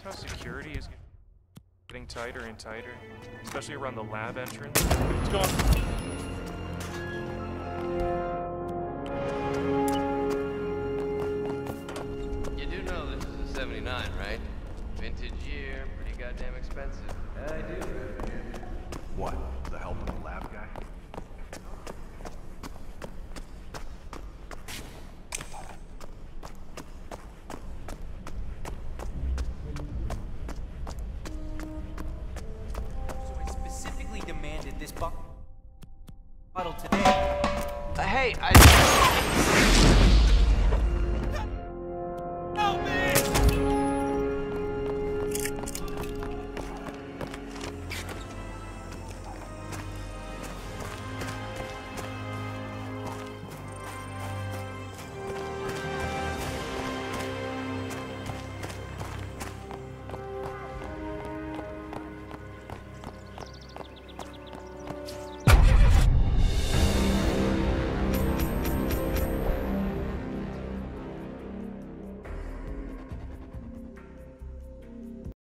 how security is getting tighter and tighter, especially around the lab entrance? What's going on? You do know this is a 79, right? Vintage year, pretty goddamn expensive. I do. What? The help of the lab guy? So I specifically demanded this bottle today. Hey,